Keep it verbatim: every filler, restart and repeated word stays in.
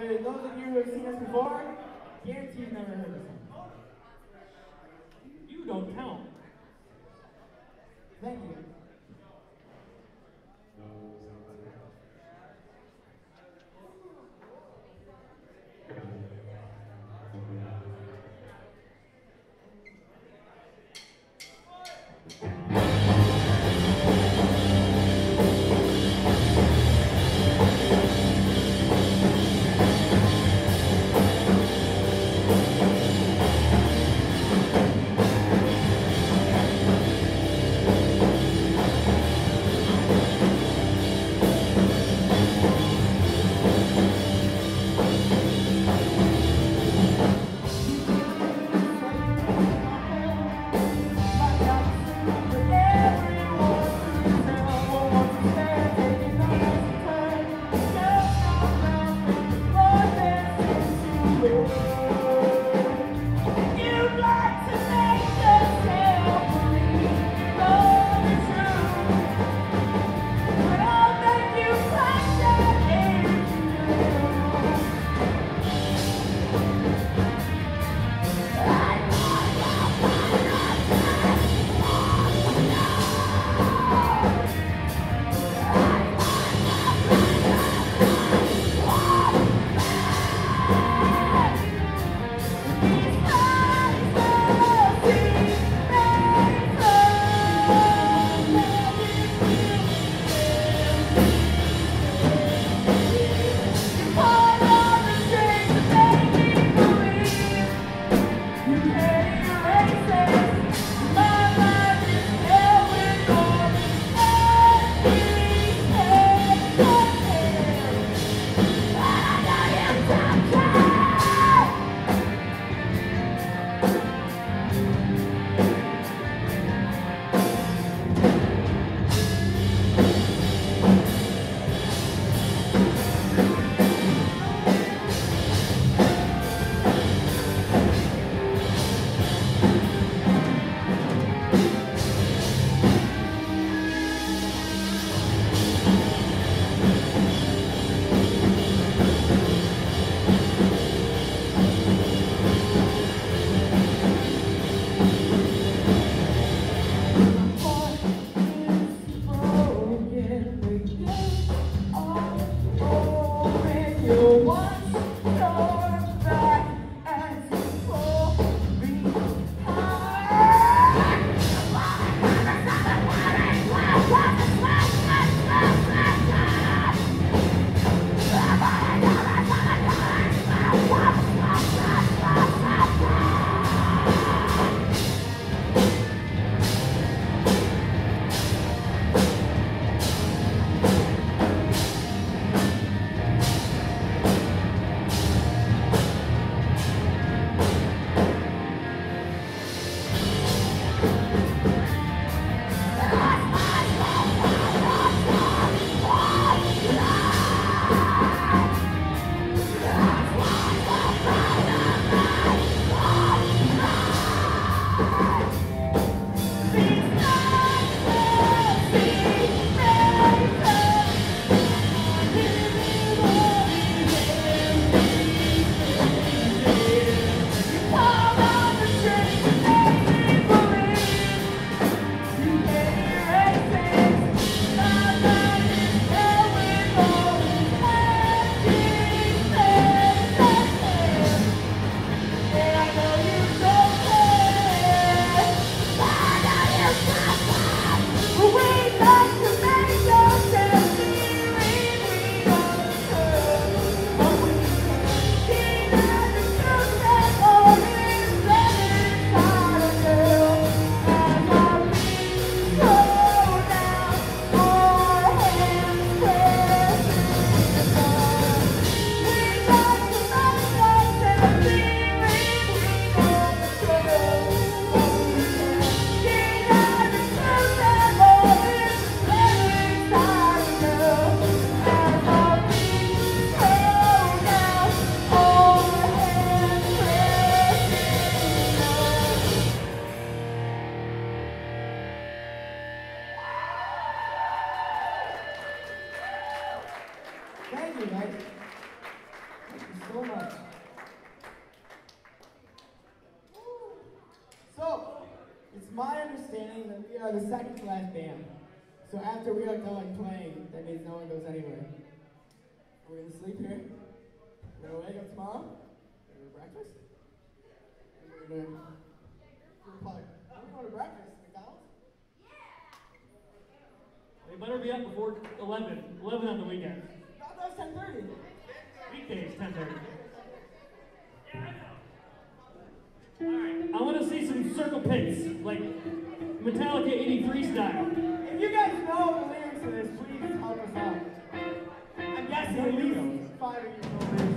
For those of you who have seen us before, guarantee you've never heard this song. You don't count. Thank you. Thank you so much. So, it's my understanding that we are the second to last band. So after we are done playing, that means no one goes anywhere. We're gonna sleep here. We're gonna wake up tomorrow. We're gonna go to breakfast. And we're gonna we're probably we're going to breakfast, McDonald's. They better be up before eleven. eleven on the weekend. God, that was ten thirty. Weekdays, ten thirty. Yeah, I know. Alright, I want to see some circle pits, like Metallica eighty-three style. If you guys know the lyrics to this, please help us out. I'm guessing at least five of you know this.